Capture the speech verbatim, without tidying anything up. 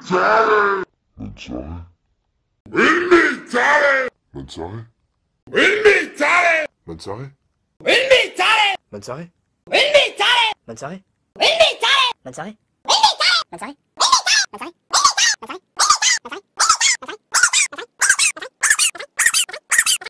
Invitare! Invitare! Bonne soirée. Invitare! Bonne soirée. Invitare! Bonne soirée. Invitare! Bonne soirée. Invitare! Bonne soirée. Invitare! Bonne soirée. Bonne soirée. Bonne soirée.